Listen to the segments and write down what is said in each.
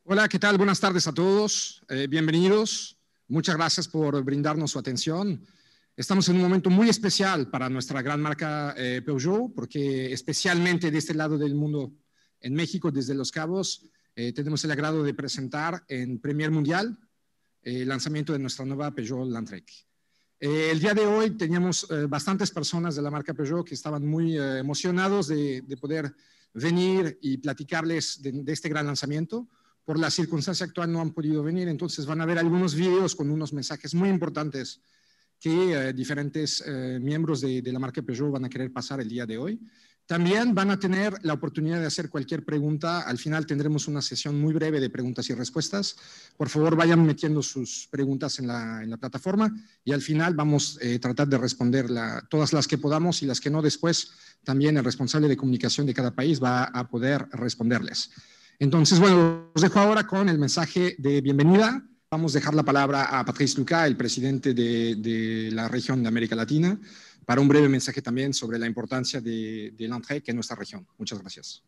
Hola, ¿qué tal? Buenas tardes a todos. Bienvenidos. Muchas gracias por brindarnos su atención. Estamos en un momento muy especial para nuestra gran marca Peugeot, porque especialmente de este lado del mundo, en México, desde Los Cabos, tenemos el agrado de presentar en Premier Mundial el lanzamiento de nuestra nueva Peugeot Landtrek. El día de hoy teníamos bastantes personas de la marca Peugeot que estaban muy emocionados de poder venir y platicarles de este gran lanzamiento. Por la circunstancia actual no han podido venir, entonces van a ver algunos videos con unos mensajes muy importantes que diferentes miembros de la marca Peugeot van a querer pasar el día de hoy. También van a tener la oportunidad de hacer cualquier pregunta. Al final tendremos una sesión muy breve de preguntas y respuestas. Por favor, vayan metiendo sus preguntas en la plataforma y al final vamos a tratar de responder todas las que podamos y las que no después también el responsable de comunicación de cada país va a poder responderles. Entonces, bueno, os dejo ahora con el mensaje de bienvenida. Vamos a dejar la palabra a Patrice Lucas, el presidente de la región de América Latina, para un breve mensaje también sobre la importancia de Landtrek en nuestra región. Muchas gracias.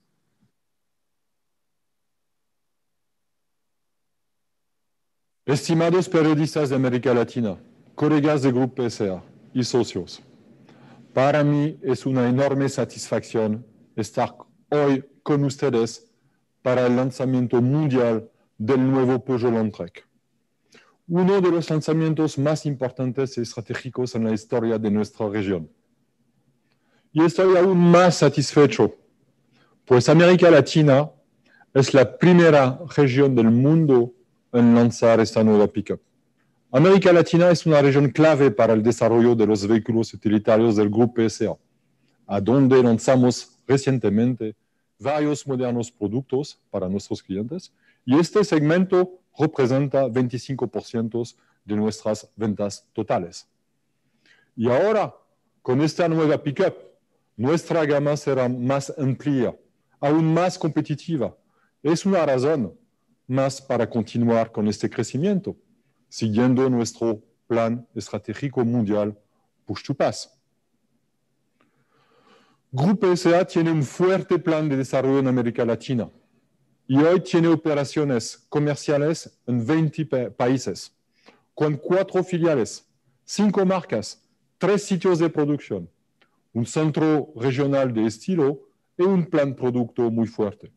Estimados periodistas de América Latina, colegas de Grupo PSA y socios, para mí es una enorme satisfacción estar hoy con ustedes para el lanzamiento mundial del nuevo Peugeot Landtrek. Uno de los lanzamientos más importantes y estratégicos en la historia de nuestra región. Y estoy aún más satisfecho, pues América Latina es la primera región del mundo en lanzar esta nueva pickup. América Latina es una región clave para el desarrollo de los vehículos utilitarios del Grupo PSA, a donde lanzamos recientemente varios modernos productos para nuestros clientes, y este segmento representa 25% de nuestras ventas totales. Y ahora, con esta nueva pickup, nuestra gama será más amplia, aún más competitiva. Es una razón más para continuar con este crecimiento, siguiendo nuestro plan estratégico mundial Push to Pass. Grupo PSA tiene un fuerte plan de desarrollo en América Latina y hoy tiene operaciones comerciales en 20 países, con 4 filiales, 5 marcas, 3 sitios de producción, un centro regional de estilo y un plan producto muy fuerte.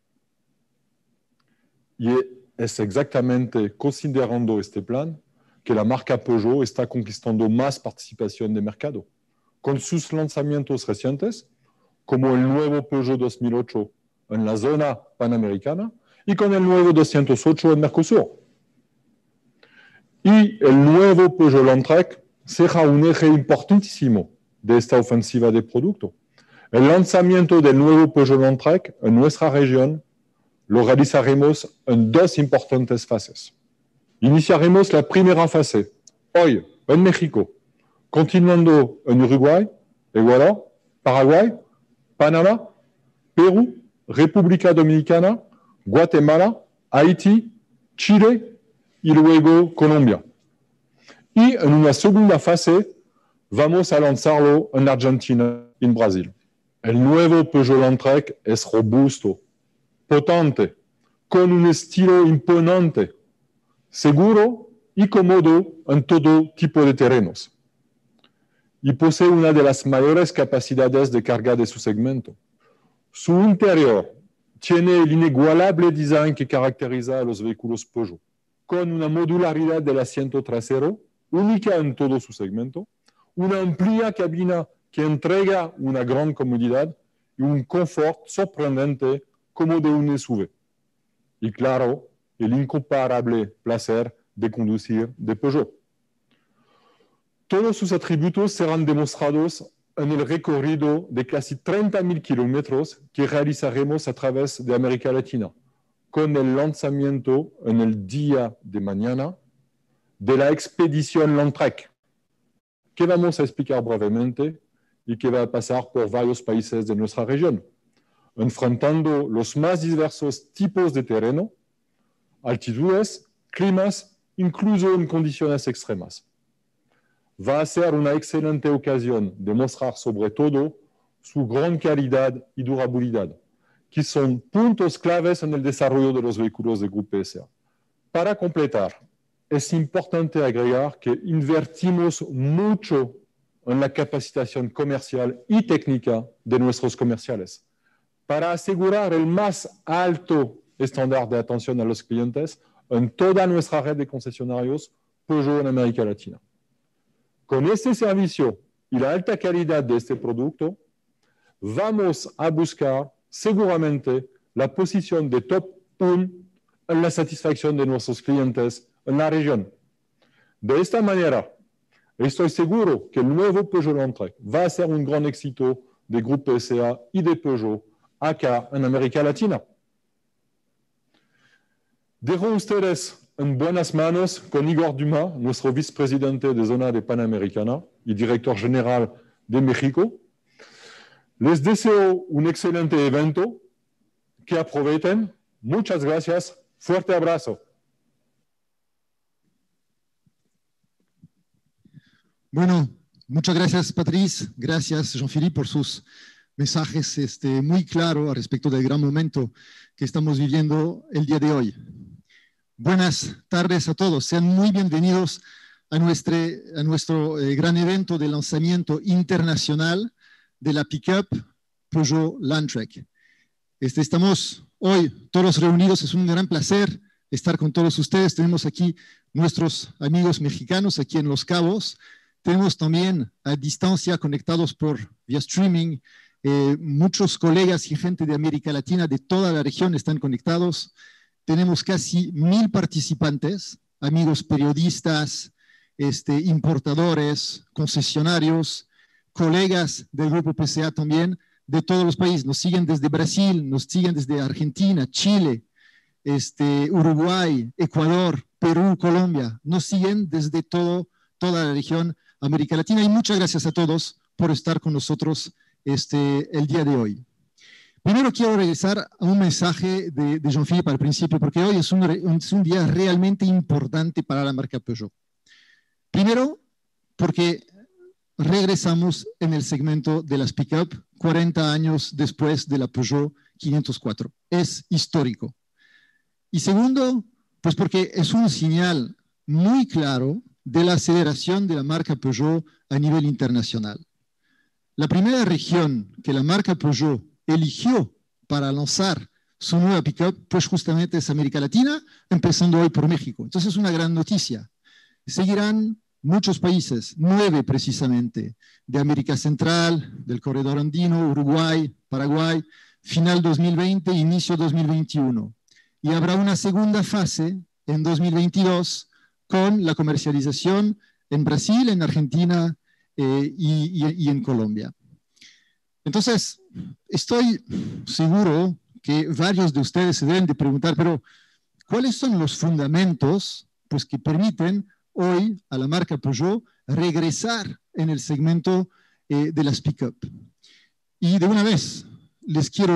Y es exactamente considerando este plan que la marca Peugeot está conquistando más participación de mercado, con sus lanzamientos recientes, como el nuevo Peugeot 2008 en la zona panamericana y con el nuevo 208 en Mercosur. Y el nuevo Peugeot Landtrek será un eje importantísimo de esta ofensiva de producto. El lanzamiento del nuevo Peugeot Landtrek en nuestra región lo realizaremos en 2 importantes fases. Iniciaremos la primera fase hoy en México, continuando en Uruguay, Ecuador, Paraguay, Panamá, Perú, República Dominicana, Guatemala, Haití, Chile y luego Colombia. Y en una segunda fase vamos a lanzarlo en Argentina y en Brasil. El nuevo Peugeot Landtrek es robusto, potente, con un estilo imponente, seguro y cómodo en todo tipo de terrenos. Y posee una de las mayores capacidades de carga de su segmento. Su interior tiene el inigualable design que caracteriza a los vehículos Peugeot, con una modularidad del asiento trasero, única en todo su segmento, una amplia cabina que entrega una gran comodidad y un confort sorprendente como de un SUV. Y claro, el incomparable placer de conducir de Peugeot. Todos sus atributos serán demostrados en el recorrido de casi 30.000 kilómetros que realizaremos a través de América Latina, con el lanzamiento en el día de mañana de la expedición Landtrek, que vamos a explicar brevemente y que va a pasar por varios países de nuestra región, enfrentando los más diversos tipos de terreno, altitudes, climas, incluso en condiciones extremas. Va a ser una excelente ocasión de mostrar sobre todo su gran calidad y durabilidad, que son puntos claves en el desarrollo de los vehículos de Grupo PSA. Para completar, es importante agregar que invertimos mucho en la capacitación comercial y técnica de nuestros comerciales para asegurar el más alto estándar de atención a los clientes en toda nuestra red de concesionarios Peugeot en América Latina. Con este servicio y la alta calidad de este producto, vamos a buscar seguramente la posición de top 1 en la satisfacción de nuestros clientes en la región. De esta manera, estoy seguro que el nuevo Peugeot Landtrek va a ser un gran éxito de Grupo PSA y de Peugeot acá en América Latina. Dejo ustedes en buenas manos con Igor Dumas, nuestro vicepresidente de Zona de Panamericana y director general de México. Les deseo un excelente evento, que aprovechen. Muchas gracias. Fuerte abrazo. Bueno, muchas gracias, Patrice. Gracias, Jean-Philippe, por sus mensajes muy claros respecto del gran momento que estamos viviendo el día de hoy. Buenas tardes a todos. Sean muy bienvenidos a nuestro gran evento de lanzamiento internacional de la pickup Peugeot Landtrek. Estamos hoy todos reunidos. Es un gran placer estar con todos ustedes. Tenemos aquí nuestros amigos mexicanos aquí en Los Cabos. Tenemos también a distancia conectados vía streaming. Muchos colegas y gente de América Latina, de toda la región, están conectados. Tenemos casi 1000 participantes, amigos periodistas, importadores, concesionarios, colegas del Grupo PSA también, de todos los países. Nos siguen desde Brasil, nos siguen desde Argentina, Chile, Uruguay, Ecuador, Perú, Colombia. Nos siguen desde toda la región América Latina. Y muchas gracias a todos por estar con nosotros el día de hoy. Primero quiero regresar a un mensaje de Jean-Philippe al principio, porque hoy es un día realmente importante para la marca Peugeot. Primero, porque regresamos en el segmento de las pick-up 40 años después de la Peugeot 504. Es histórico. Y segundo, pues porque es un señal muy claro de la aceleración de la marca Peugeot a nivel internacional. La primera región que la marca Peugeot eligió para lanzar su nueva pickup, pues justamente es América Latina, empezando hoy por México. Entonces es una gran noticia. Seguirán muchos países, 9 precisamente, de América Central, del corredor andino, Uruguay, Paraguay, final 2020, inicio 2021. Y habrá una segunda fase en 2022 con la comercialización en Brasil, en Argentina y en Colombia. Entonces, estoy seguro que varios de ustedes se deben de preguntar, pero ¿cuáles son los fundamentos pues, que permiten hoy a la marca Peugeot regresar en el segmento de las pick-up? Y de una vez les quiero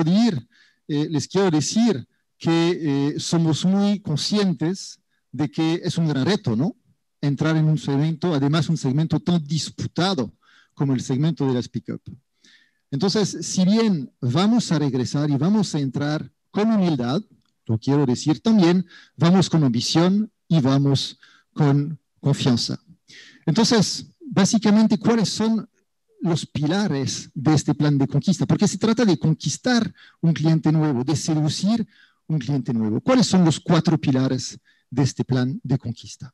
decir que somos muy conscientes de que es un gran reto, ¿no? Entrar en un segmento, además un segmento tan disputado como el segmento de las pick-up. Entonces, si bien vamos a regresar y vamos a entrar con humildad, lo quiero decir también, vamos con ambición y vamos con confianza. Entonces, básicamente, ¿cuáles son los pilares de este plan de conquista? Porque se trata de conquistar un cliente nuevo, de seducir un cliente nuevo. ¿Cuáles son los 4 pilares de este plan de conquista?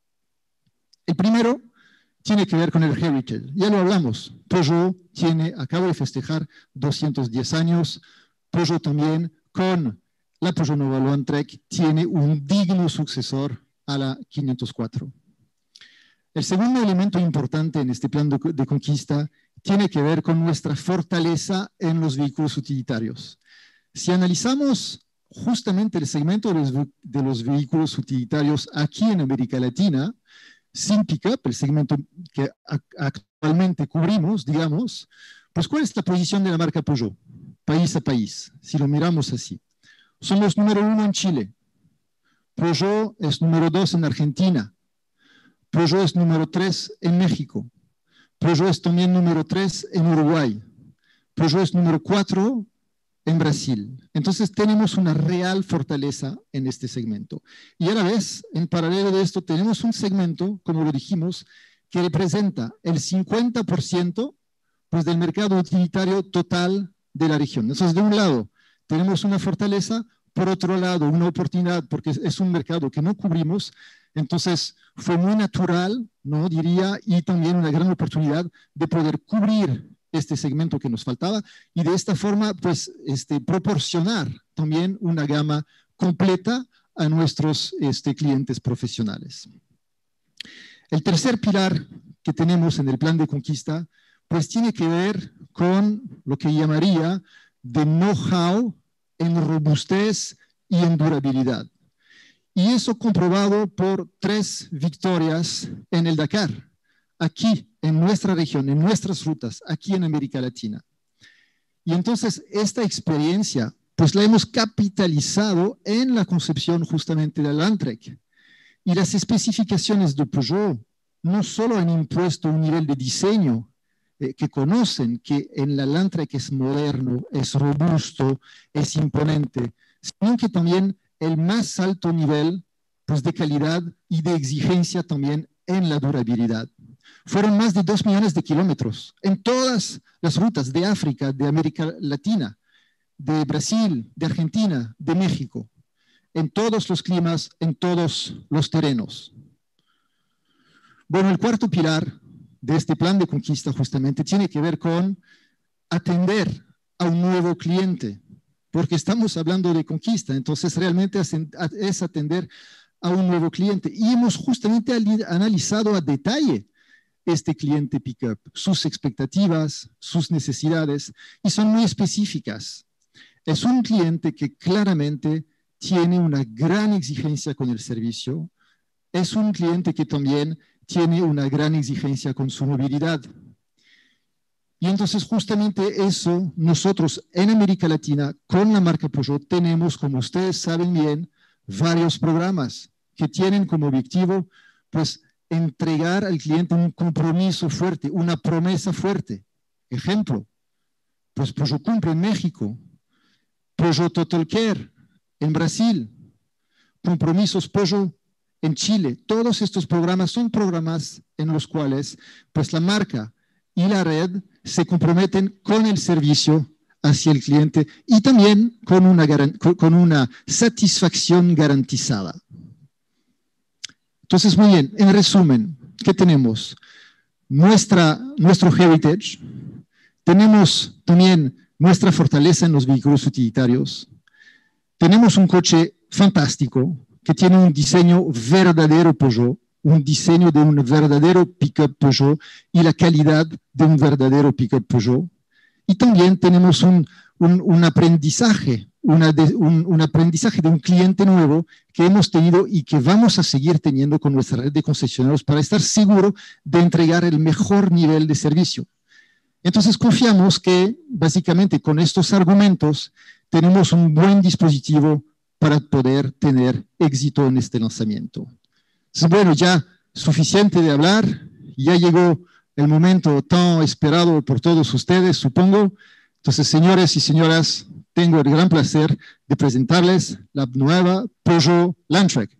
El primero tiene que ver con el heritage. Ya lo hablamos. Peugeot acaba de festejar 210 años. Peugeot también, con la Peugeot Nova Landtrek, tiene un digno sucesor a la 504. El segundo elemento importante en este plan de conquista tiene que ver con nuestra fortaleza en los vehículos utilitarios. Si analizamos justamente el segmento de los vehículos utilitarios aquí en América Latina, sin pick-up, el segmento que actualmente cubrimos, digamos, pues ¿cuál es la posición de la marca Peugeot? País a país, si lo miramos así. Somos número 1 en Chile. Peugeot es número 2 en Argentina. Peugeot es número 3 en México. Peugeot es también número 3 en Uruguay. Peugeot es número 4 en Brasil. Entonces tenemos una real fortaleza en este segmento. Y a la vez, en paralelo de esto, tenemos un segmento, como lo dijimos, que representa el 50% pues, del mercado utilitario total de la región. Entonces, de un lado, tenemos una fortaleza, por otro lado, una oportunidad, porque es un mercado que no cubrimos. Entonces, fue muy natural, ¿no? Diría, y también una gran oportunidad de poder cubrir este segmento que nos faltaba y de esta forma, pues, proporcionar también una gama completa a nuestros clientes profesionales. El tercer pilar que tenemos en el plan de conquista, pues tiene que ver con lo que llamaría de know-how en robustez y en durabilidad. Y eso comprobado por 3 victorias en el Dakar, aquí en nuestra región, en nuestras rutas, aquí en América Latina. Y entonces esta experiencia, pues la hemos capitalizado en la concepción justamente del Landtrek. Y las especificaciones de Peugeot no solo han impuesto un nivel de diseño que conocen, que en la Landtrek es moderno, es robusto, es imponente, sino que también el más alto nivel pues, de calidad y de exigencia también en la durabilidad. Fueron más de 2 millones de kilómetros en todas las rutas de África, de América Latina, de Brasil, de Argentina, de México, en todos los climas, en todos los terrenos. Bueno, el cuarto pilar de este plan de conquista justamente tiene que ver con atender a un nuevo cliente, porque estamos hablando de conquista, entonces realmente es atender a un nuevo cliente. Y hemos justamente analizado a detalle este cliente pickup, sus expectativas, sus necesidades, y son muy específicas. Es un cliente que claramente tiene una gran exigencia con el servicio, es un cliente que también tiene una gran exigencia con su movilidad. Y entonces justamente eso nosotros en América Latina con la marca Peugeot tenemos, como ustedes saben bien, varios programas que tienen como objetivo pues entregar al cliente un compromiso fuerte, una promesa fuerte. Ejemplo, pues Peugeot cumple en México, Peugeot Total Care en Brasil, compromisos Peugeot en Chile. Todos estos programas son programas en los cuales pues la marca y la red se comprometen con el servicio hacia el cliente y también con una satisfacción garantizada. Entonces, muy bien, en resumen, ¿qué tenemos? Nuestro heritage, tenemos también nuestra fortaleza en los vehículos utilitarios, tenemos un coche fantástico que tiene un diseño verdadero Peugeot, un diseño de un verdadero pick-up Peugeot y la calidad de un verdadero pick-up Peugeot. Y también tenemos un aprendizaje, un aprendizaje de un cliente nuevo que hemos tenido y que vamos a seguir teniendo con nuestra red de concesionarios para estar seguro de entregar el mejor nivel de servicio. Entonces confiamos que básicamente con estos argumentos tenemos un buen dispositivo para poder tener éxito en este lanzamiento. Entonces, bueno, ya suficiente de hablar, ya llegó el momento tan esperado por todos ustedes, supongo. Entonces, señores y señoras, tengo el gran placer de presentarles la nueva Peugeot Landtrek.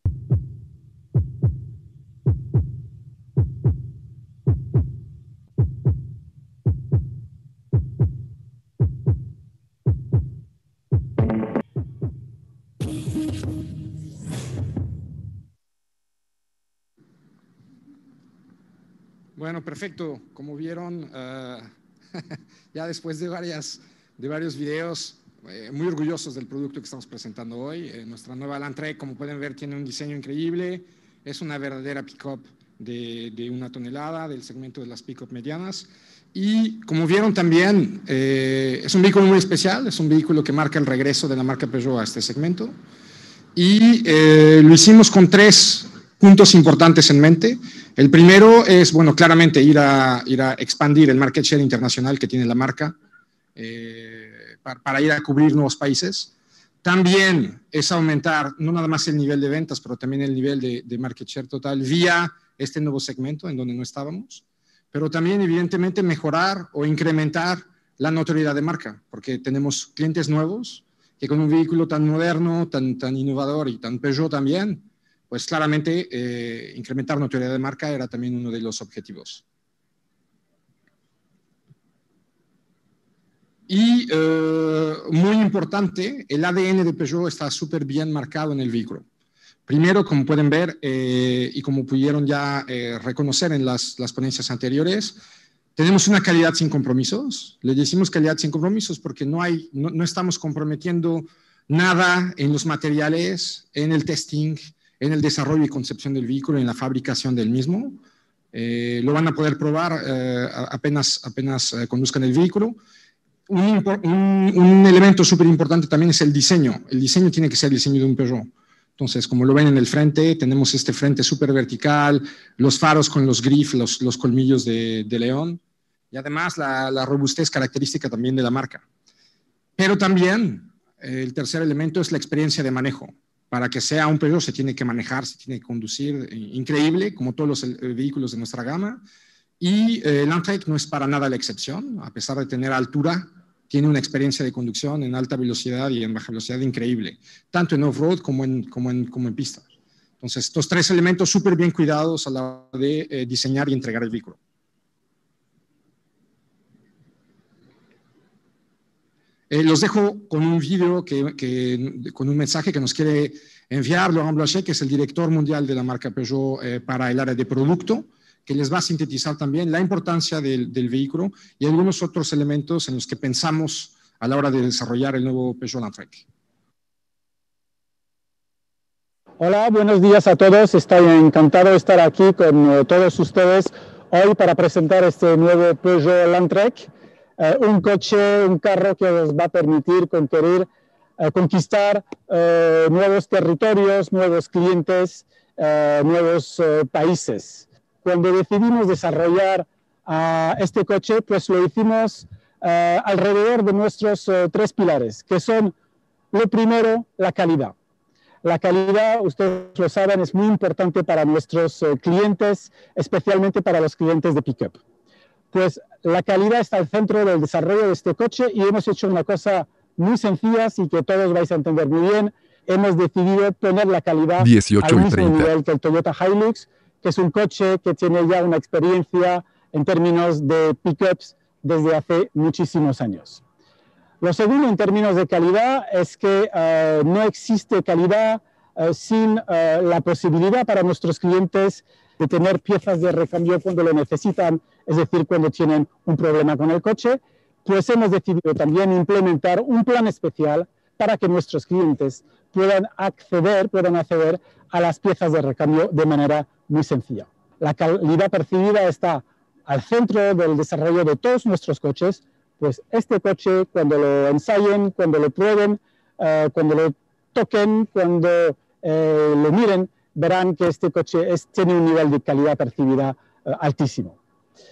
Bueno, perfecto. Como vieron, ya después de varios videos, muy orgullosos del producto que estamos presentando hoy. Nuestra nueva Landtrek, como pueden ver, tiene un diseño increíble. Es una verdadera pick-up de 1 tonelada, del segmento de las pick-up medianas. Y como vieron también, es un vehículo muy especial. Es un vehículo que marca el regreso de la marca Peugeot a este segmento. Y lo hicimos con 3 puntos importantes en mente. El primero es, bueno, claramente ir a expandir el market share internacional que tiene la marca para ir a cubrir nuevos países. También es aumentar no nada más el nivel de ventas, pero también el nivel de market share total vía este nuevo segmento en donde no estábamos. Pero también, evidentemente, mejorar o incrementar la notoriedad de marca, porque tenemos clientes nuevos que con un vehículo tan moderno, tan innovador y tan Peugeot también, pues claramente incrementar notoriedad de marca era también uno de los objetivos. Y muy importante, el ADN de Peugeot está súper bien marcado en el vehículo. Primero, como pueden ver y como pudieron ya reconocer en las ponencias anteriores, tenemos una calidad sin compromisos. Le decimos calidad sin compromisos porque no estamos comprometiendo nada en los materiales, en el testing, en el desarrollo y concepción del vehículo, en la fabricación del mismo. Lo van a poder probar apenas conduzcan el vehículo. Un elemento súper importante también es el diseño. El diseño tiene que ser el diseño de un Peugeot. Entonces, como lo ven en el frente, tenemos este frente súper vertical, los faros con los grifs, los colmillos de león, y además la robustez característica también de la marca. Pero también el tercer elemento es la experiencia de manejo. Para que sea un Peugeot se tiene que manejar, se tiene que conducir increíble, como todos los vehículos de nuestra gama. Y el Landtrek no es para nada la excepción, a pesar de tener altura, tiene una experiencia de conducción en alta velocidad y en baja velocidad increíble, tanto en off-road como en pista. Entonces, estos tres elementos súper bien cuidados a la hora de diseñar y entregar el vehículo. Los dejo con un video, con un mensaje que nos quiere enviar Laurent Blanchet, que es el director mundial de la marca Peugeot para el área de producto, que les va a sintetizar también la importancia del vehículo y algunos otros elementos en los que pensamos a la hora de desarrollar el nuevo Peugeot Landtrek. Hola, buenos días a todos. Estoy encantado de estar aquí con todos ustedes hoy para presentar este nuevo Peugeot Landtrek, un coche, un carro que os va a permitir conquistar nuevos territorios, nuevos clientes, nuevos países. Cuando decidimos desarrollar este coche, pues lo hicimos alrededor de nuestros tres pilares, que son, lo primero, la calidad. La calidad, ustedes lo saben, es muy importante para nuestros clientes, especialmente para los clientes de pick-up. Pues la calidad está al centro del desarrollo de este coche y hemos hecho una cosa muy sencilla y que todos vais a entender muy bien. Hemos decidido poner la calidad al mismo nivel que el Toyota Hilux, que es un coche que tiene ya una experiencia en términos de pick-ups desde hace muchísimos años. Lo segundo en términos de calidad es que no existe calidad sin la posibilidad para nuestros clientes de tener piezas de recambio cuando lo necesitan, es decir, cuando tienen un problema con el coche. Pues hemos decidido también implementar un plan especial para que nuestros clientes puedan acceder a las piezas de recambio de manera muy sencilla. La calidad percibida está al centro del desarrollo de todos nuestros coches. Pues este coche, cuando lo ensayen, cuando lo prueben, cuando lo toquen, cuando lo miren, verán que este coche tiene un nivel de calidad percibida altísimo.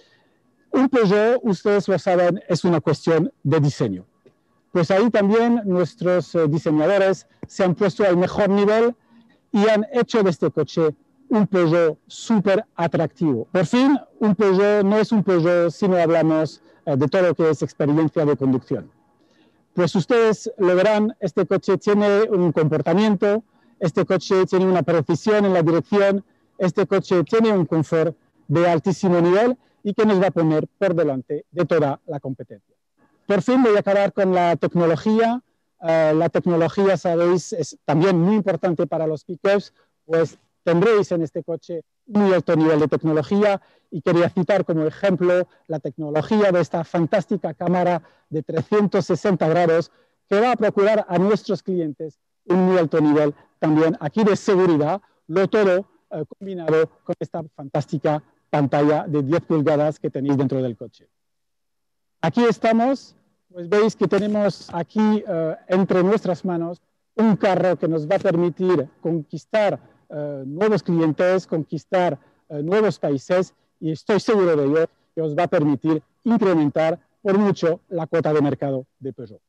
Un Peugeot, ustedes lo saben, es una cuestión de diseño. Pues ahí también nuestros diseñadores se han puesto al mejor nivel y han hecho de este coche un Peugeot súper atractivo. Por fin, un Peugeot no es un Peugeot si no hablamos de todo lo que es experiencia de conducción. Pues ustedes lo verán, este coche tiene un comportamiento, este coche tiene una precisión en la dirección, este coche tiene un confort de altísimo nivel y que nos va a poner por delante de toda la competencia. Por fin voy a acabar con la tecnología. La tecnología, sabéis, es también muy importante para los pick-ups, pues tendréis en este coche un muy alto nivel de tecnología y quería citar como ejemplo la tecnología de esta fantástica cámara de 360 grados que va a procurar a nuestros clientes un muy alto nivel también aquí de seguridad, lo todo combinado con esta fantástica pantalla de 10 pulgadas que tenéis dentro del coche. Aquí estamos, pues veis que tenemos aquí entre nuestras manos un carro que nos va a permitir conquistar nuevos clientes, conquistar nuevos países y estoy seguro de ello que os va a permitir incrementar por mucho la cuota de mercado de Peugeot.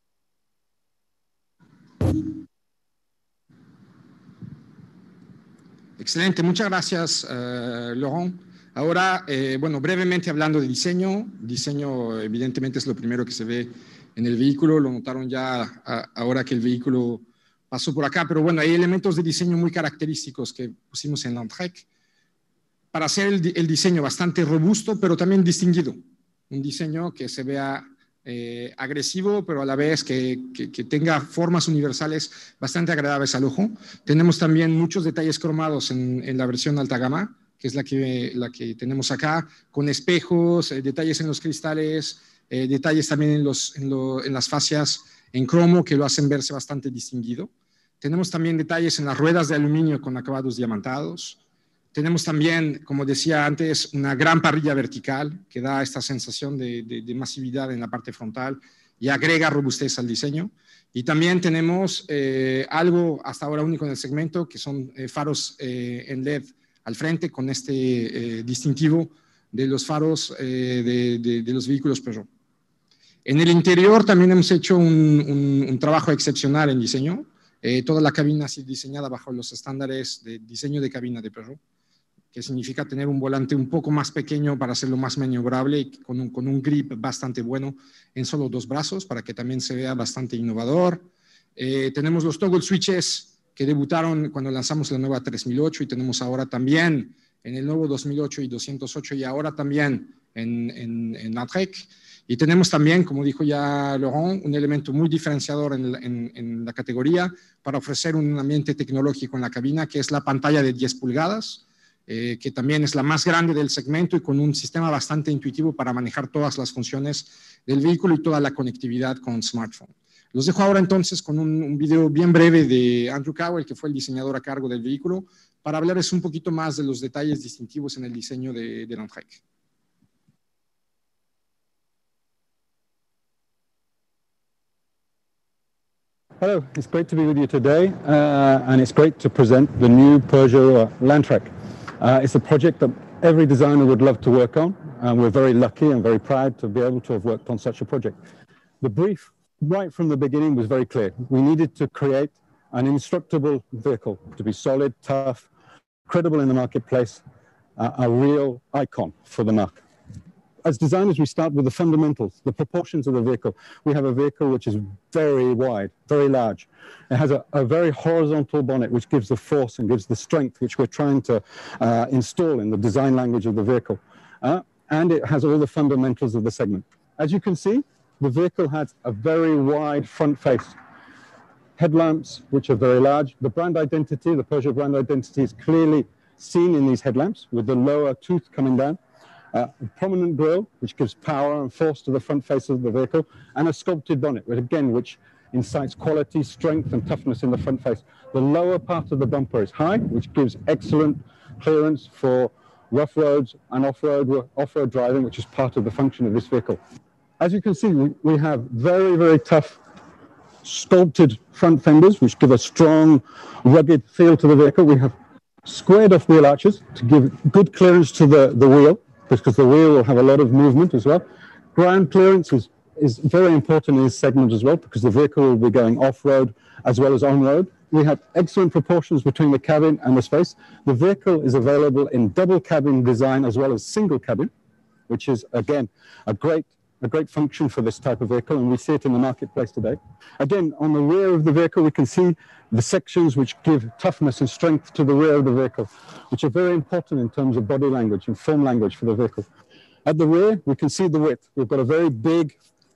Excelente, muchas gracias, Laurent. Ahora, bueno, brevemente hablando de diseño, diseño evidentemente es lo primero que se ve en el vehículo, lo notaron ya ahora que el vehículo pasó por acá, pero bueno, hay elementos de diseño muy característicos que pusimos en Landtrek para hacer el diseño bastante robusto, pero también distinguido. Un diseño que se vea agresivo, pero a la vez que tenga formas universales bastante agradables al ojo. Tenemos también muchos detalles cromados en la versión alta gama, que es la que tenemos acá, con espejos, detalles en los cristales, detalles también en las fascias en cromo que lo hacen verse bastante distinguido. Tenemos también detalles en las ruedas de aluminio con acabados diamantados. Tenemos también, como decía antes, una gran parrilla vertical que da esta sensación de masividad en la parte frontal y agrega robustez al diseño. Y también tenemos algo hasta ahora único en el segmento, que son faros en LED al frente con este distintivo de los faros de los vehículos Peugeot. En el interior también hemos hecho un trabajo excepcional en diseño. Toda la cabina ha sido diseñada bajo los estándares de diseño de cabina de Peugeot, que significa tener un volante un poco más pequeño para hacerlo más maniobrable y con un grip bastante bueno en solo 2 brazos para que también se vea bastante innovador. Tenemos los toggle switches que debutaron cuando lanzamos la nueva 3008 y tenemos ahora también en el nuevo 2008 y 208 y ahora también en Landtrek. Y tenemos también, como dijo ya Laurent, un elemento muy diferenciador en la categoría para ofrecer un ambiente tecnológico en la cabina, que es la pantalla de 10 pulgadas, que también es la más grande del segmento y con un sistema bastante intuitivo para manejar todas las funciones del vehículo y toda la conectividad con smartphone. Los dejo ahora entonces con un video bien breve de Andrew Cowell, que fue el diseñador a cargo del vehículo, para hablarles un poquito más de los detalles distintivos en el diseño de Landtrek. Hello, it's great to be with you today, and it's great to present the new Peugeot Landtrek. It's a project that every designer would love to work on, and we're very lucky and very proud to be able to have worked on such a project. The brief, right from the beginning, was very clear. We needed to create an indestructible vehicle to be solid, tough, credible in the marketplace, a real icon for the marque. As designers, we start with the fundamentals, the proportions of the vehicle. We have a vehicle which is very wide, very large. It has a very horizontal bonnet, which gives the force and gives the strength, which we're trying to install in the design language of the vehicle. And it has all the fundamentals of the segment. As you can see, the vehicle has a very wide front face. Headlamps, which are very large. The brand identity, the Peugeot brand identity, is clearly seen in these headlamps with the lower tooth coming down. A prominent grille, which gives power and force to the front face of the vehicle, and a sculpted bonnet, which incites quality, strength, and toughness in the front face. The lower part of the bumper is high, which gives excellent clearance for rough roads and off-road driving, which is part of the function of this vehicle. As you can see, we have very, very tough sculpted front fenders, which give a strong, rugged feel to the vehicle. We have squared off wheel arches to give good clearance to the wheel, because the wheel will have a lot of movement as well. Ground clearance is very important in this segment as well, because the vehicle will be going off-road as well as on-road. We have excellent proportions between the cabin and the space. The vehicle is available in double cabin design as well as single cabin, which is, again, a great function for this type of vehicle, and we see it in the marketplace today. Again, on the rear of the vehicle, we can see the sections which give toughness and strength to the rear of the vehicle, which are very important in terms of body language and form language for the vehicle. At the rear, we can see the width. We've got a very big,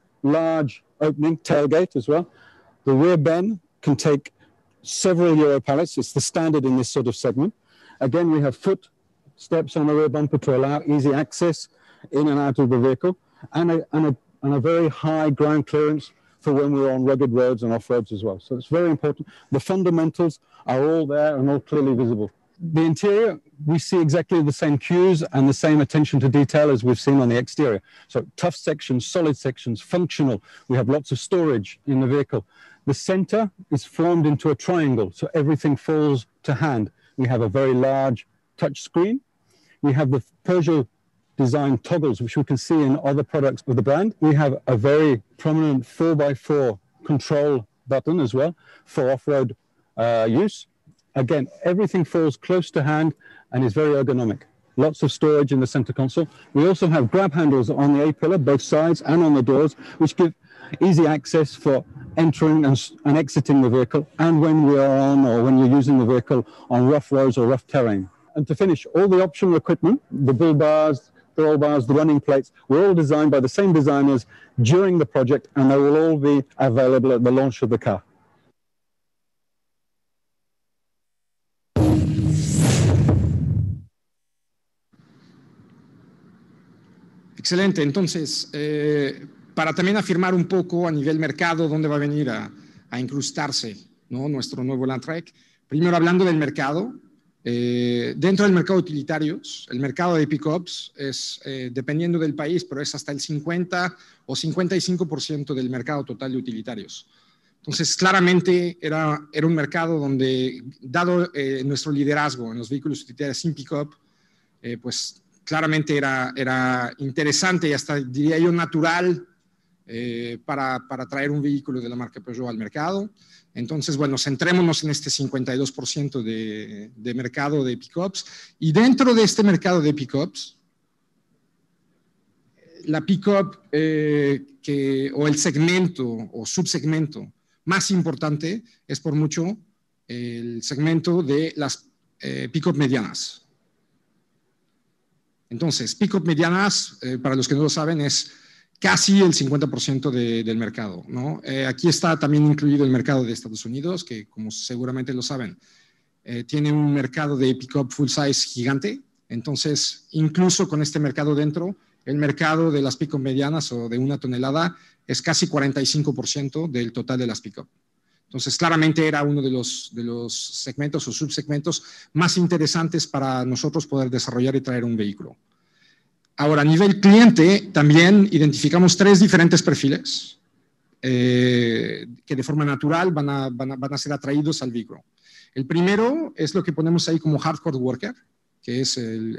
large opening tailgate as well. The rear bin can take several Euro pallets. It's the standard in this sort of segment. Again, we have foot steps on the rear bumper to allow easy access in and out of the vehicle, and a very high ground clearance for when we're on rugged roads and off-roads as well. So it's very important. The fundamentals are all there and all clearly visible. The interior, we see exactly the same cues and the same attention to detail as we've seen on the exterior. So tough sections, solid sections, functional. We have lots of storage in the vehicle. The center is formed into a triangle, so everything falls to hand. We have a very large touch screen. We have the Peugeot design toggles, which we can see in other products of the brand. We have a very prominent 4x4 control button as well for off-road use. Again, everything falls close to hand and is very ergonomic. lots of storage in the center console. We also have grab handles on the A-pillar, both sides and on the doors, which give easy access for entering and exiting the vehicle, and when we are on or when you're using the vehicle on rough roads or rough terrain. And to finish, all the optional equipment, the bull bars, the roll bars, the running plates, were all designed by the same designers during the project, and they will all be available at the launch of the car. Excelente, entonces, para también afirmar un poco a nivel mercado dónde va a venir a incrustarse, ¿no?, nuestro nuevo Landtrek. Primero, hablando del mercado, dentro del mercado de utilitarios, el mercado de pickups es, dependiendo del país, pero es hasta el 50 o 55% del mercado total de utilitarios. Entonces, claramente era un mercado donde, dado nuestro liderazgo en los vehículos utilitarios sin pickup, pues claramente era interesante y hasta, diría yo, natural para traer un vehículo de la marca Peugeot al mercado. Entonces, bueno, centrémonos en este 52% de mercado de pickups. Y dentro de este mercado de pickups, la pickup o el segmento o subsegmento más importante es por mucho el segmento de las pickup medianas. Entonces, pick-up medianas, para los que no lo saben, es casi el 50% del mercado, ¿no? Aquí está también incluido el mercado de Estados Unidos, que como seguramente lo saben, tiene un mercado de pick-up full size gigante. Entonces, incluso con este mercado dentro, el mercado de las pick-up medianas o de 1 tonelada es casi 45% del total de las pick-up. Entonces, claramente era uno de los segmentos o subsegmentos más interesantes para nosotros poder desarrollar y traer un vehículo. Ahora, a nivel cliente, también identificamos 3 diferentes perfiles que de forma natural van a ser atraídos al vehículo. El primero es lo que ponemos ahí como hardcore worker, que es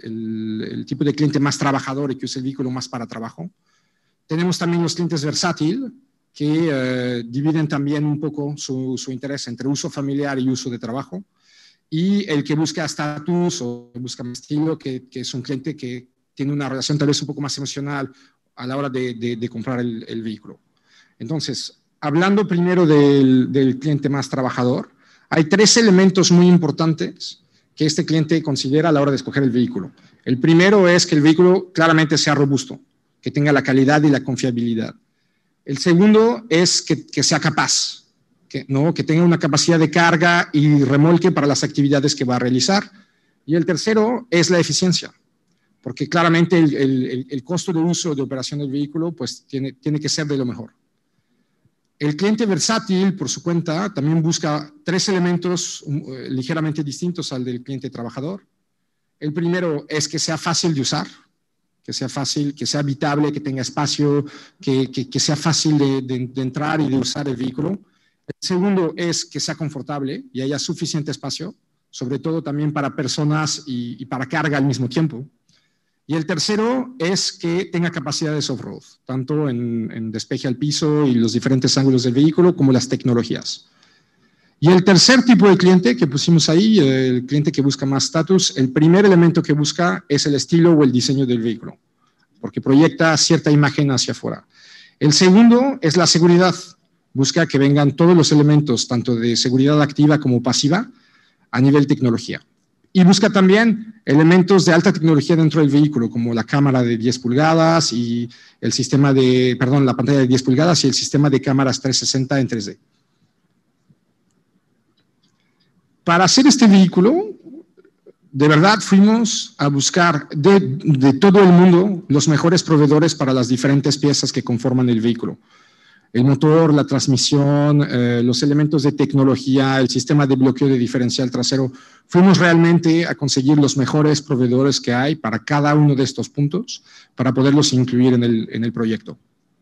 el tipo de cliente más trabajador y que usa el vehículo más para trabajo. Tenemos también los clientes versátil, que dividen también un poco su interés entre uso familiar y uso de trabajo, y el que busca estatus o busca estilo, que es un cliente que tiene una relación tal vez un poco más emocional a la hora de comprar el vehículo. Entonces, hablando primero del cliente más trabajador, hay 3 elementos muy importantes que este cliente considera a la hora de escoger el vehículo. El primero es que el vehículo claramente sea robusto, que tenga la calidad y la confiabilidad. El segundo es que sea capaz, que tenga una capacidad de carga y remolque para las actividades que va a realizar. Y el tercero es la eficiencia, porque claramente el costo de uso de operación del vehículo pues, tiene que ser de lo mejor. El cliente versátil, por su cuenta, también busca 3 elementos ligeramente distintos al del cliente trabajador. El primero es que sea fácil de usar, que sea fácil, que sea habitable, que tenga espacio, que sea fácil de entrar y de usar el vehículo. El segundo es que sea confortable y haya suficiente espacio, sobre todo también para personas y para carga al mismo tiempo. Y el tercero es que tenga capacidades off-road, tanto en despeje al piso y los diferentes ángulos del vehículo, como las tecnologías. Y el tercer tipo de cliente que pusimos ahí, el cliente que busca más estatus, el primer elemento que busca es el estilo o el diseño del vehículo, porque proyecta cierta imagen hacia afuera. El segundo es la seguridad. Busca que vengan todos los elementos, tanto de seguridad activa como pasiva, a nivel tecnología. Y busca también elementos de alta tecnología dentro del vehículo, como la cámara de 10 pulgadas y el sistema la pantalla de 10 pulgadas y el sistema de cámaras 360 en 3D. Para hacer este vehículo, de verdad fuimos a buscar de todo el mundo los mejores proveedores para las diferentes piezas que conforman el vehículo. El motor, la transmisión, los elementos de tecnología, el sistema de bloqueo de diferencial trasero. Fuimos realmente a conseguir los mejores proveedores que hay para cada uno de estos puntos para poderlos incluir en el proyecto.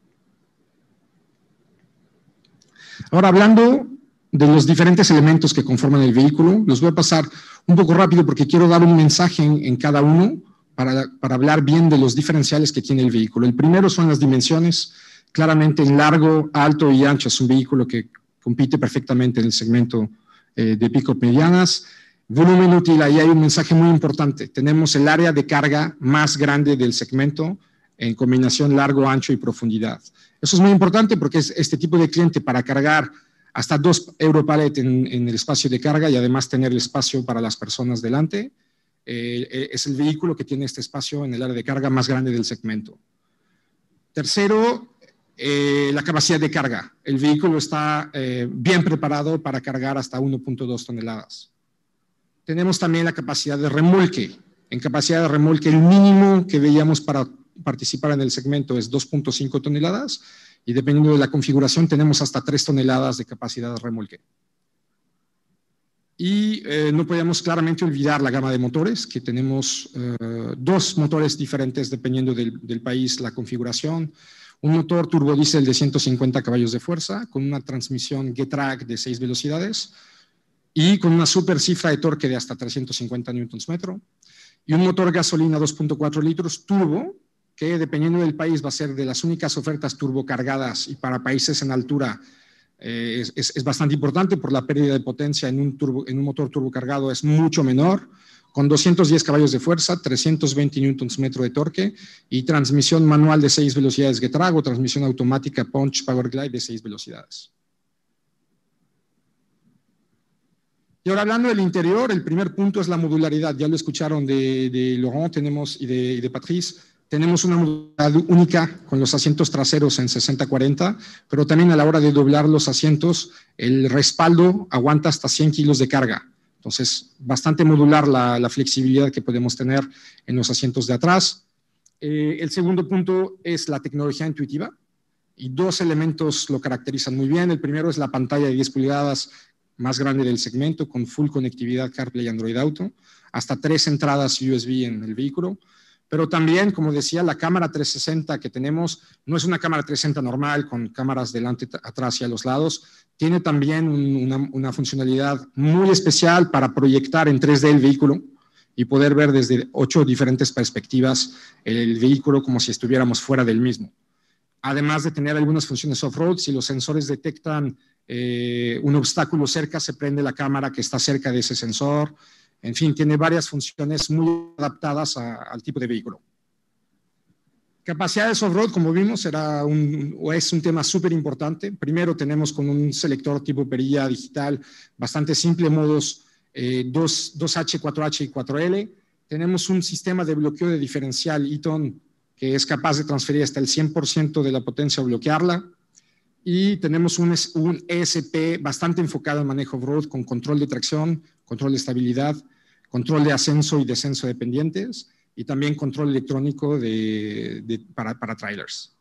Ahora, hablando de los diferentes elementos que conforman el vehículo, los voy a pasar un poco rápido porque quiero dar un mensaje en cada uno para hablar bien de los diferenciales que tiene el vehículo. El primero son las dimensiones. Claramente en largo, alto y ancho es un vehículo que compite perfectamente en el segmento de pick-up medianas. Volumen útil, ahí hay un mensaje muy importante. Tenemos el área de carga más grande del segmento en combinación largo, ancho y profundidad. Eso es muy importante porque es este tipo de cliente para cargar hasta 2 Europallet en el espacio de carga y además tener el espacio para las personas delante. Es el vehículo que tiene este espacio en el área de carga más grande del segmento. Tercero, la capacidad de carga. El vehículo está bien preparado para cargar hasta 1.2 toneladas. Tenemos también la capacidad de remolque. En capacidad de remolque, el mínimo que veíamos para participar en el segmento es 2.5 toneladas y dependiendo de la configuración tenemos hasta 3 toneladas de capacidad de remolque. Y no podemos claramente olvidar la gama de motores, que tenemos 2 motores diferentes dependiendo del país, la configuración. Un motor turbodiesel de 150 caballos de fuerza con una transmisión Getrag de 6 velocidades y con una super cifra de torque de hasta 350 Nm. Y un motor gasolina 2.4 litros turbo, que dependiendo del país va a ser de las únicas ofertas turbocargadas y para países en altura es bastante importante por la pérdida de potencia en un motor turbocargado es mucho menor, con 210 caballos de fuerza, 320 Nm de torque y transmisión manual de 6 velocidades Getrag o transmisión automática Punch Powerglide de 6 velocidades. Y ahora hablando del interior, el primer punto es la modularidad. Ya lo escucharon de Laurent y de Patrice. Tenemos una modularidad única con los asientos traseros en 60-40, pero también a la hora de doblar los asientos, el respaldo aguanta hasta 100 kilos de carga. Entonces, bastante modular la flexibilidad que podemos tener en los asientos de atrás. El segundo punto es la tecnología intuitiva y 2 elementos lo caracterizan muy bien. El primero es la pantalla de 10 pulgadas más grande del segmento con full conectividad CarPlay y Android Auto, hasta 3 entradas USB en el vehículo, pero también, como decía, la cámara 360 que tenemos no es una cámara 360 normal con cámaras delante, atrás y a los lados, tiene también una funcionalidad muy especial para proyectar en 3D el vehículo y poder ver desde 8 diferentes perspectivas el vehículo como si estuviéramos fuera del mismo. Además de tener algunas funciones off-road, si los sensores detectan un obstáculo cerca, se prende la cámara que está cerca de ese sensor. En fin, tiene varias funciones muy adaptadas al tipo de vehículo. Capacidades off-road, como vimos, es un tema súper importante. Primero tenemos con un selector tipo perilla digital bastante simple, modos 2H, 4H y 4L. Tenemos un sistema de bloqueo de diferencial Eaton que es capaz de transferir hasta el 100% de la potencia o bloquearla. Y tenemos un ESP bastante enfocado en manejo off-road con control de tracción, control de estabilidad, control de ascenso y descenso de pendientes y también control electrónico para trailers.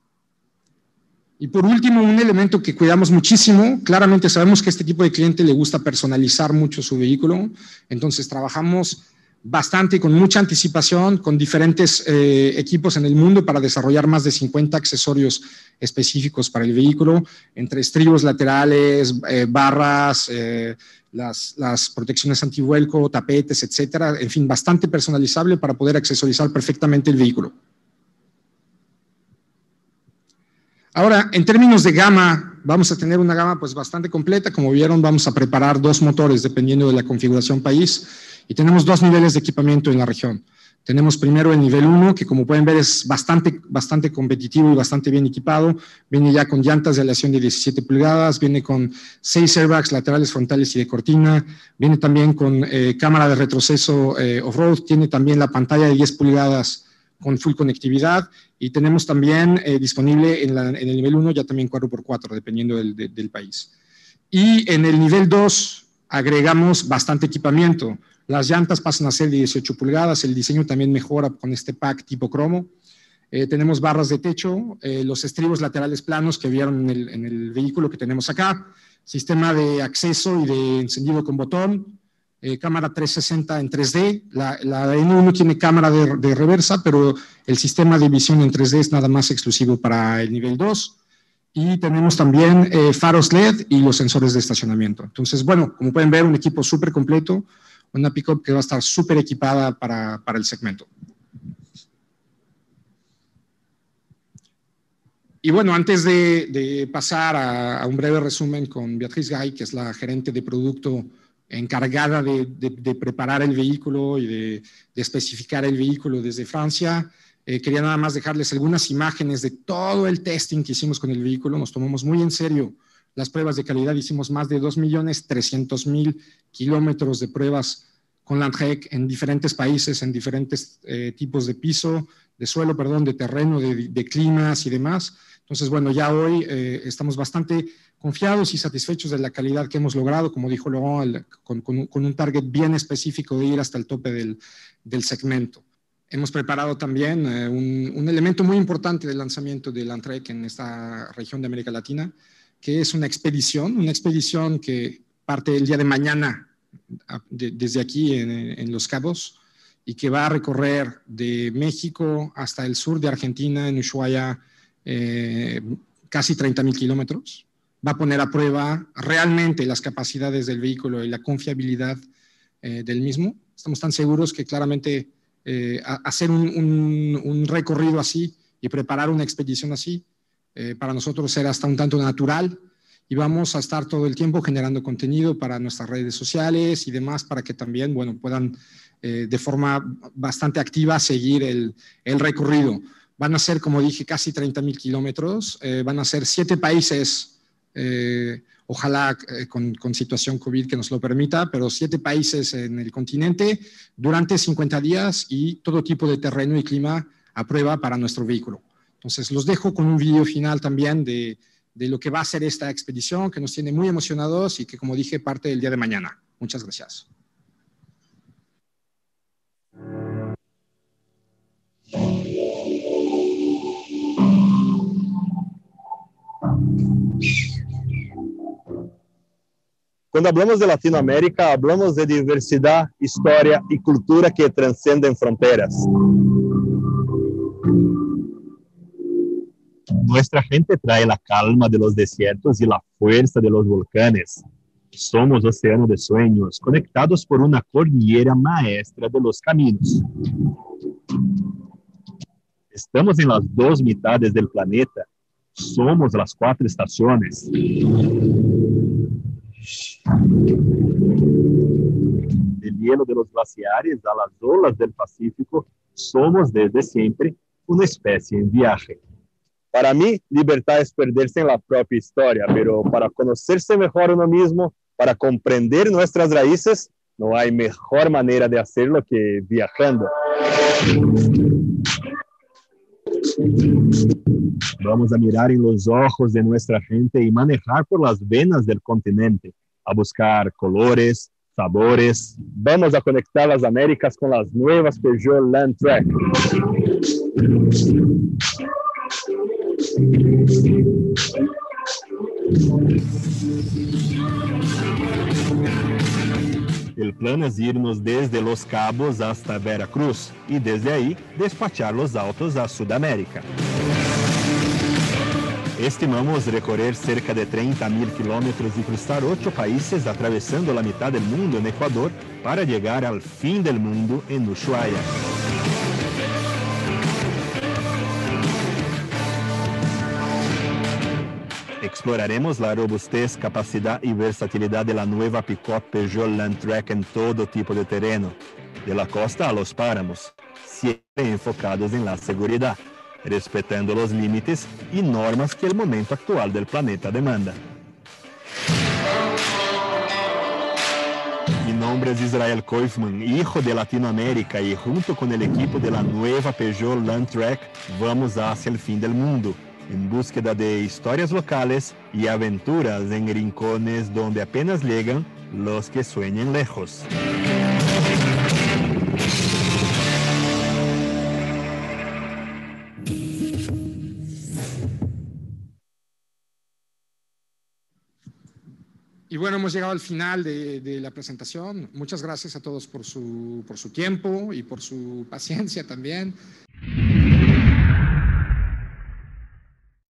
Y por último, un elemento que cuidamos muchísimo, claramente sabemos que a este tipo de cliente le gusta personalizar mucho su vehículo, entonces trabajamos bastante con mucha anticipación con diferentes equipos en el mundo para desarrollar más de 50 accesorios específicos para el vehículo, entre estribos laterales, barras, las protecciones antivuelco, tapetes, etcétera. En fin, bastante personalizable para poder accesorizar perfectamente el vehículo. Ahora, en términos de gama, vamos a tener una gama pues bastante completa. Como vieron, vamos a preparar 2 motores dependiendo de la configuración país y tenemos 2 niveles de equipamiento en la región. Tenemos primero el nivel 1, que como pueden ver es bastante competitivo y bastante bien equipado. Viene ya con llantas de aleación de 17 pulgadas, viene con 6 airbags laterales, frontales y de cortina, viene también con cámara de retroceso off-road, tiene también la pantalla de 10 pulgadas con full conectividad y tenemos también disponible en el nivel 1 ya también 4x4, dependiendo del país. Y en el nivel 2 agregamos bastante equipamiento. Las llantas pasan a ser de 18 pulgadas, el diseño también mejora con este pack tipo cromo. Tenemos barras de techo, los estribos laterales planos que vieron en el vehículo que tenemos acá, sistema de acceso y de encendido con botón, cámara 360 en 3D, la N1 tiene cámara de reversa, pero el sistema de visión en 3D es nada más exclusivo para el nivel 2. Y tenemos también faros LED y los sensores de estacionamiento. Entonces, bueno, como pueden ver, un equipo súper completo, una pick-up que va a estar súper equipada para el segmento. Y bueno, antes de pasar a un breve resumen con Beatriz Gay, que es la gerente de producto encargada de preparar el vehículo y de especificar el vehículo desde Francia. Quería nada más dejarles algunas imágenes de todo el testing que hicimos con el vehículo. Nos tomamos muy en serio las pruebas de calidad. Hicimos más de 2.300.000 kilómetros de pruebas con Landtrek en diferentes países, en diferentes tipos de piso, de suelo, perdón, de terreno, de climas y demás. Entonces, bueno, ya hoy estamos bastante confiados y satisfechos de la calidad que hemos logrado, como dijo Laurent, con un target bien específico de ir hasta el tope del segmento. Hemos preparado también un elemento muy importante del lanzamiento de Landtrek en esta región de América Latina, que es una expedición que parte el día de mañana desde aquí en Los Cabos y que va a recorrer de México hasta el sur de Argentina, en Ushuaia, casi 30.000 kilómetros. Va a poner a prueba realmente las capacidades del vehículo y la confiabilidad del mismo. Estamos tan seguros que claramente hacer un recorrido así y preparar una expedición así, para nosotros era hasta un tanto natural, y vamos a estar todo el tiempo generando contenido para nuestras redes sociales y demás para que también, bueno, puedan de forma bastante activa seguir el recorrido. Van a ser, como dije, casi 30.000 kilómetros, van a ser 7 países, ojalá con situación COVID que nos lo permita, pero 7 países en el continente durante 50 días y todo tipo de terreno y clima a prueba para nuestro vehículo. Entonces, los dejo con un video final también de lo que va a ser esta expedición, que nos tiene muy emocionados y que, como dije, parte el día de mañana. Muchas gracias. Cuando hablamos de Latinoamérica, hablamos de diversidad, historia y cultura que trascienden fronteras. Nuestra gente trae la calma de los desiertos y la fuerza de los volcanes. Somos océano de sueños, conectados por una cordillera maestra de los caminos. Estamos en las 2 mitades del planeta. Somos las 4 estaciones. Del hielo de los glaciares a las olas del Pacífico, somos desde siempre una especie en viaje. Para mí, libertad es perderse en la propia historia, pero para conocerse mejor uno mismo, para comprender nuestras raíces, no hay mejor manera de hacerlo que viajando. Vamos a mirar en los ojos de nuestra gente y manejar por las venas del continente, a buscar colores, sabores. Vamos a conectar las Américas con las nuevas Peugeot Landtrek. El plan es irnos desde Los Cabos hasta Veracruz y desde ahí despachar los autos a Sudamérica. Estimamos recorrer cerca de 30.000 kilómetros y cruzar 8 países atravesando la mitad del mundo en Ecuador para llegar al fin del mundo en Ushuaia. Exploraremos la robustez, capacidad y versatilidad de la nueva pick-up Peugeot Landtrek en todo tipo de terreno, de la costa a los páramos, siempre enfocados en la seguridad, respetando los límites y normas que el momento actual del planeta demanda. Mi nombre es Israel Koifman, hijo de Latinoamérica, y junto con el equipo de la nueva Peugeot Landtrek vamos hacia el fin del mundo, en búsqueda de historias locales y aventuras en rincones donde apenas llegan los que sueñan lejos. Y bueno, hemos llegado al final de la presentación. Muchas gracias a todos por su tiempo y por su paciencia también.